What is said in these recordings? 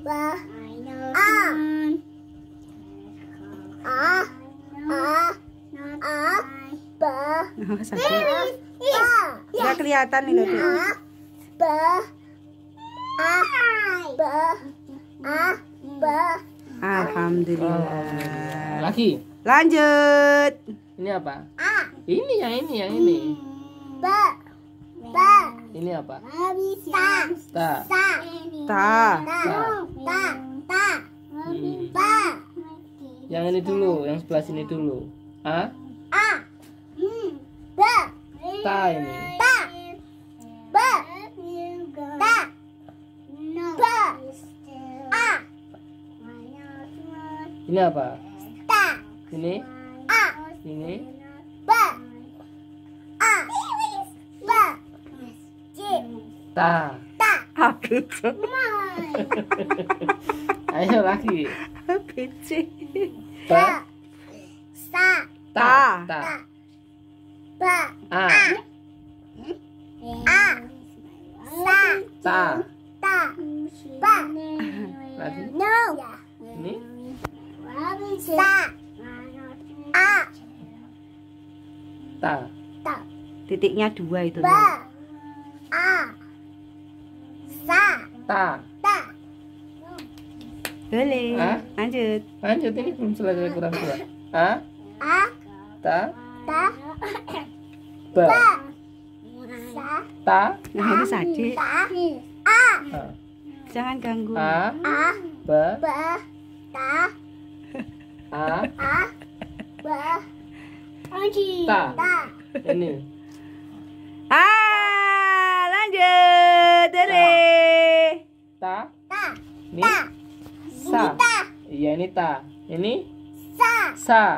Nggak kelihatan nih loh. Alhamdulillah. Lagi. Lanjut. Ini apa? Ini yang ini. Ini apa? Ta. Yang ini dulu, yang sebelah sini dulu. Ta ini. Ini apa? Ini. Ini. Ta. Ayo lagi. PC. Ta. Ta. A. Ta. Lagi. Ini. Ta. Titiknya 2 itu. Ta. Boleh. Lanjut. Lanjut, ini belum selesai, kurang 2. Ta. Ba. Ta. Nah, ini sadik. Jangan ganggu. Ba. Ta. Ini. Lanjut. Ta. Ini. Sa. Iya, ini ta. Ini. Sa.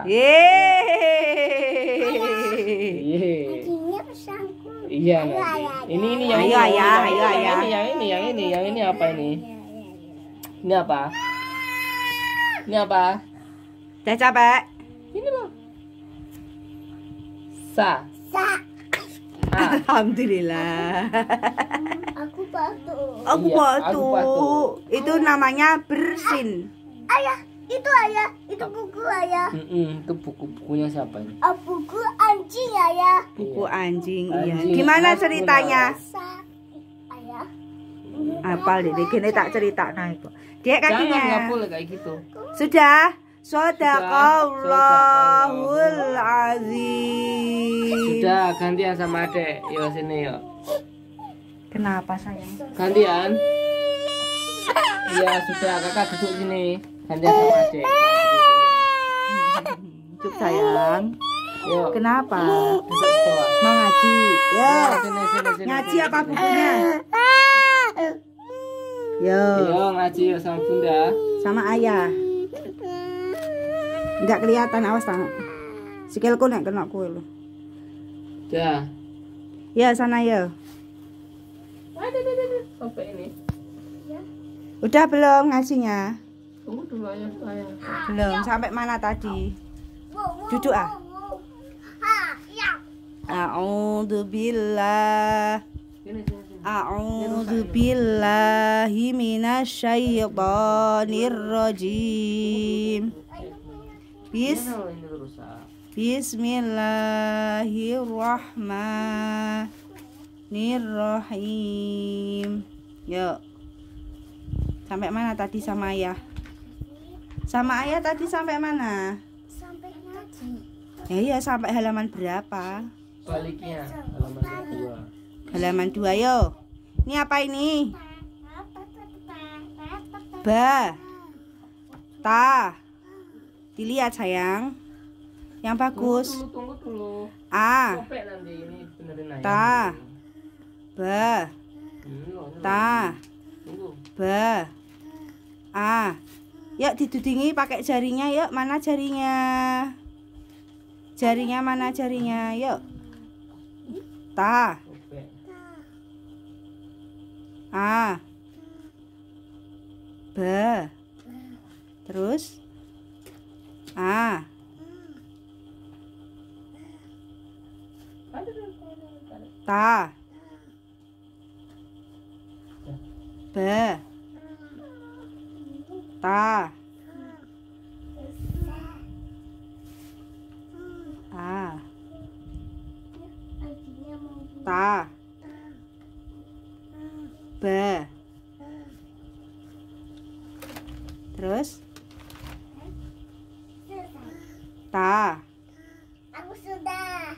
Yeay. Iya. Ini yang Ayo, ayah. yang ini apa ini? Ini apa? Ini apa? Udah capek? Ini loh. Sa. Alhamdulillah. Aku batuk. Aku Iya, batuk. aku batuk. Itu namanya bersin. Ayah, itu buku ayah. Itu bukunya siapa ini? Buku anjing ayah. Buku anjing, iya. Anjing. Gimana ceritanya? Ayah. Apal deh, gini tak cerita nah itu. Dia Jangan, nggak kakinya. boleh kayak gitu. Sudah. Shadaqallahul azim. Sudah, gantian sama adek. Yo sini yuk. Kenapa sayang? Gantian. Iya sudah, kakak duduk sini. Gantian sama adek. Cuk sayang. Yuk. Kenapa? Duduk bawah. Mau ngaji? Ya. Sini. Ngaji apa bukunya? Yo. Yo ngaji yuk sama bunda. Sama ayah. Enggak kelihatan, awas tangan. Sikilku nek kena kue lo. Dah. Ya sana ya. Sampai ini. Udah belum ngajinya? Tunggu dulu ayah. Belum. Sampai mana tadi? Duduk ah. A'udzubillah. Sini. A'udzubillahi minasyaitonir rajim. Bismillahirrahmanirrahim. Yuk. Sampai mana tadi sama ayah? Sama ayah tadi sampai mana? Sampai ngaji. Ya iya, sampai halaman berapa? Baliknya halaman kedua. Halaman 2 yo. Ini apa ini? Ba. Ta. Dilihat sayang. Yang bagus. Tunggu dulu. A. Sampai nanti ini benerin ayah. Ta. Ba. Ta. Tunggu. Ba. A. Yuk didudingi pakai jarinya yuk. Mana jarinya? Jarinya mana jarinya? Yuk. Ta. A. Ba. Terus A. Ta. Ba. Ta. A. Anjingnya mau Ta. Ba. Terus selesai. ta. Aku sudah.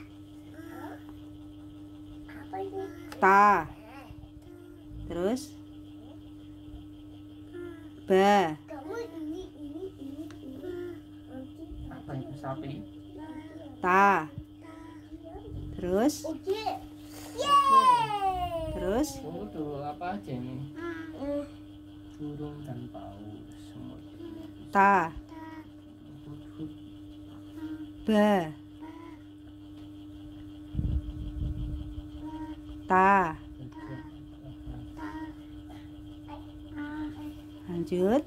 Apa ini? Ta. Terus ba. Kamu ini. Apa itu sapi? Ta. Terus Oke. Yeay. terus Tunggu dulu, apa aja ini? Burung dan paus semut. ta. Ba. Ta. Lanjut.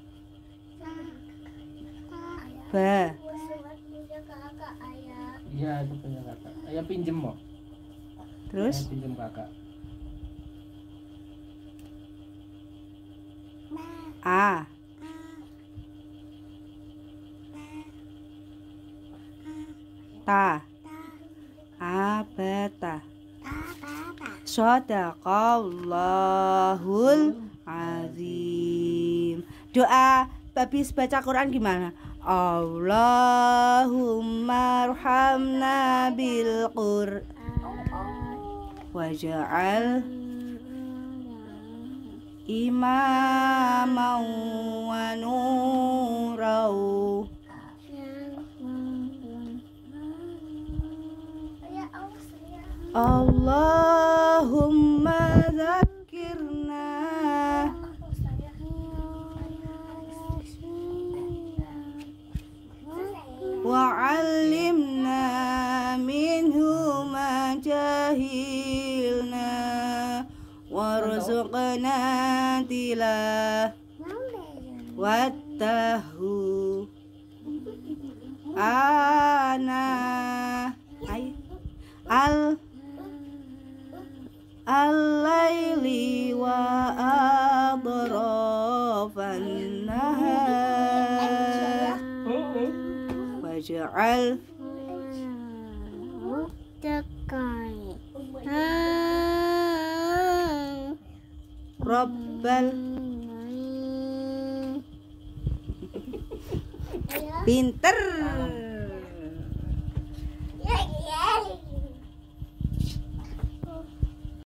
Ba. Surat punya kakak ayah. Iya, itu punya kakak. Ayah pinjem mau? Terus Ayah pinjem kakak. A. Ta. Abata. Shadaqallahul azim. Doa habis baca Quran gimana? Allahumma arhamna bil Qur'an waj'al imaman wa nurau. Ayah, awas ya. Allahumma zakirna Awas saya. wa'allimna minhu ma jahilna warzuqna tilah wattahu ana ay al al-laili wa adrafan nahar waj'al rabbal pinter.